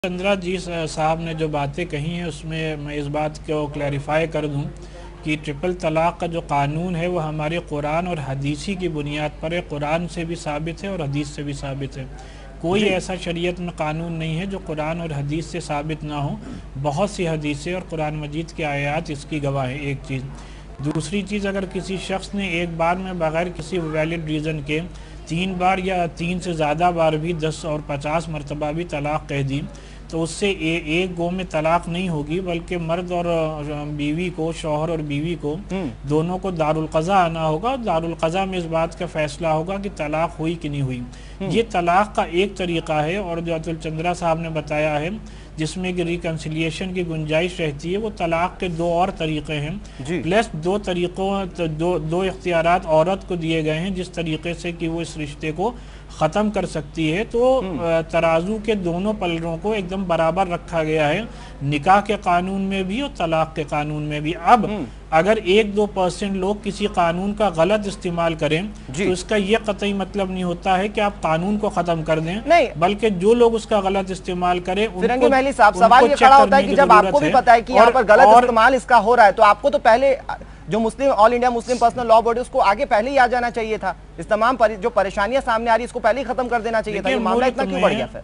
چندرا جی صاحب نے جو باتیں کہی ہیں اس میں میں اس بات کو کلیریفائی کر دوں کہ ٹرپل طلاق کا جو قانون ہے وہ ہمارے قرآن اور حدیثی کی بنیاد پر ہے۔ قرآن سے بھی ثابت ہے اور حدیث سے بھی ثابت ہے۔ کوئی ایسا شریعت میں قانون نہیں ہے جو قرآن اور حدیث سے ثابت نہ ہو۔ بہت سی حدیثیں اور قرآن مجید کے آیات اس کی گواہ ہیں۔ ایک چیز۔ دوسری چیز، اگر کسی شخص نے ایک بار میں بغیر کسی ویلڈ ریزن کے 3 بار یا 3 سے زیادہ بار بھی 10 اور 50 مرتبہ بھی طلاق کہہ دی تو اس سے ایک گو میں طلاق نہیں ہوگی، بلکہ مرد اور بیوی کو، شوہر اور بیوی کو دونوں کو دارالقضاء آنا ہوگا۔ دارالقضاء میں اس بات کا فیصلہ ہوگا کہ طلاق ہوئی کہ نہیں ہوئی۔ یہ طلاق کا ایک طریقہ ہے، اور جو اتل چندرا صاحب نے بتایا ہے جس میں کہ ریکنسیلیشن کی گنجائش رہتی ہے، وہ طلاق کے 2 اور طریقے ہیں۔ پلس 2 طریقوں، 2 اختیارات عورت کو دیے گئے ہیں جس طریقے سے کہ وہ اس رشتے کو ختم کر سکتی ہے۔ تو ترازو کے دونوں پلڑوں کو ایک دم برابر رکھا گیا ہے، نکاح کے قانون میں بھی اور طلاق کے قانون میں بھی۔ اب اگر 1-2% لوگ کسی قانون کا غلط استعمال کریں تو اس کا یہ قطعی مطلب نہیں ہوتا ہے کہ آپ قانون کو ختم کر دیں، بلکہ جو لوگ اس کا غلط استعمال کریں فرنگی محلی صاحب، سوال یہ کھڑا ہوتا ہے کہ جب آپ کو بھی پتا ہے کہ یہاں پر غلط استعمال اس کا ہو رہا ہے تو آپ کو تو پہلے جو All India Muslim Personal Law Board اس کو آگے پہلے ہی آ جانا چاہیے تھا۔ اس تمام جو پریشانیاں سامنے آ رہی اس کو پہلے ہی ختم کر دینا چاہیے تھا۔ یہ معاملہ اتنا کیوں بڑھ گیا پھر؟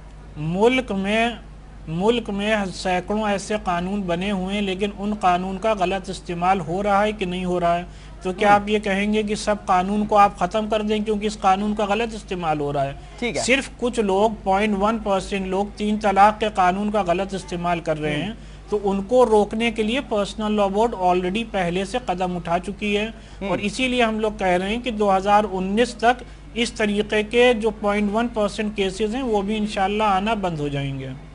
ملک میں سینکڑوں ایسے قانون بنے ہوئے ہیں، لیکن ان قانون کا غلط استعمال ہو رہا ہے کہ نہیں ہو رہا ہے؟ تو کیا آپ یہ کہیں گے کہ سب قانون کو آپ ختم کر دیں کیونکہ اس قانون کا غلط استعمال ہو رہا ہے؟ صرف کچھ لوگ 0.1% لوگ 3 طلاق کے قانون کا غلط استعمال کر رہے ہیں، تو ان کو روکنے کے لیے پرسنل لاء بورڈ آلریڈی پہلے سے قدم اٹھا چکی ہے، اور اسی لیے ہم لوگ کہہ رہے ہیں کہ 2019 تک اس طریقے کے جو 0.1% کیسز ہیں وہ بھی انشاءاللہ آنا بند ہو جائیں گے۔